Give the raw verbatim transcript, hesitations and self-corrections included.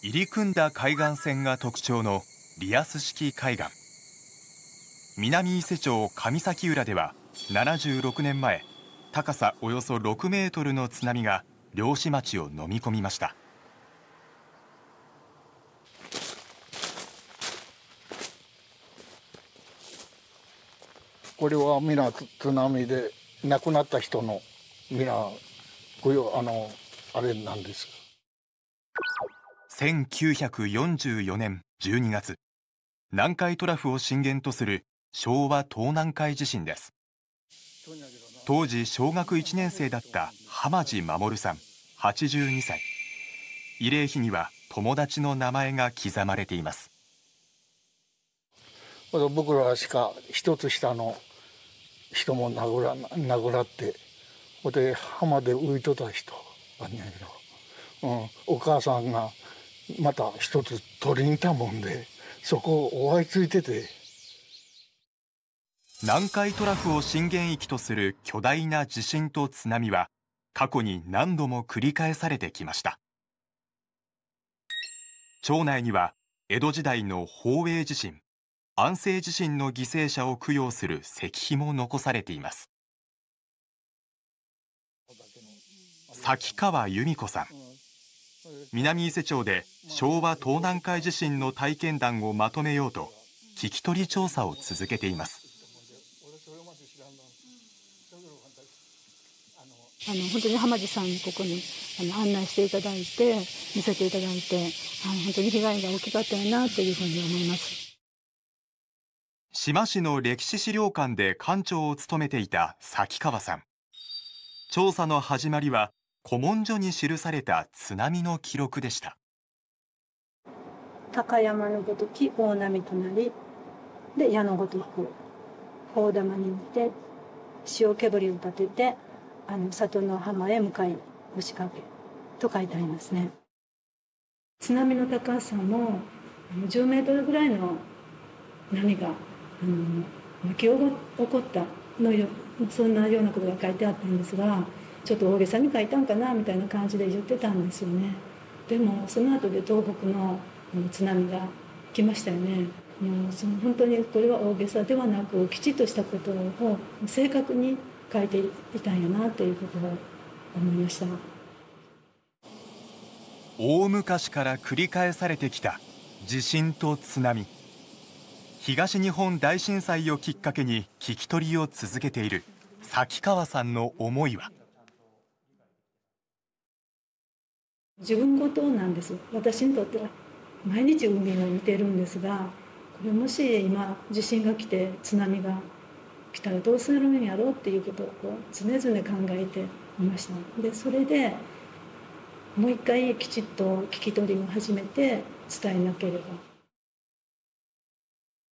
入り組んだ海岸線が特徴のリアス式海岸。南伊勢町上崎浦ではななじゅうろくねんまえ、高さおよそろくメートルの津波が漁師町を飲み込みました。 これは皆津波で亡くなった人の皆ご用あのあれなんです。 せんきゅうひゃくよんじゅうよねんじゅうにがつ、南海トラフを震源とする昭和東南海地震です。当時小学いちねんせいだった浜地守さんはちじゅうにさい。慰霊碑には友達の名前が刻まれています。 僕らしか一つ下の人も殴ら殴らってで浜で浮いとった人あんやけど、うん、お母さんがまた一つ取りに行ったもんでそこを追いついてて。 南海トラフを震源域とする巨大な地震と津波は過去に何度も繰り返されてきました。町内には江戸時代の宝永地震、安政地震の犠牲者を供養する石碑も残されています。崎川由美子さん、南伊勢町で昭和東南海地震の体験談をまとめようと聞き取り調査を続けています。 あの本当に浜地さんにここにあの案内していただいて見せていただいて、あの本当に被害が大きかったよなというふうに思います。 志摩市の歴史資料館で館長を務めていた崎川さん。調査の始まりは古文書に記された津波の記録でした。 高山のごとき大波となり、で矢のごとく大玉に似て潮煙を立ててあの里の浜へ向かい押しかけと書いてありますね。津波の高さもじゅうメートルぐらいの波があの巻き起こったのよ、そんなようなことが書いてあったんですが、ちょっと大げさに書いたんかなみたいな感じで言ってたんですよね。でもその後で東北の津波が来ましたよね。もうその本当にこれは大げさではなくきちっとしたことを正確に書いていたんやなということを思いました。 大昔から繰り返されてきた地震と津波。東日本大震災をきっかけに聞き取りを続けている崎川さんの思いは。 自分事なんです。私にとっては毎日海を見てるんですが、これもし今地震が来て津波が来たらどうするんやろうっていうことをこう常々考えていました。でそれでもう一回きちっと聞き取りを始めて伝えなければ。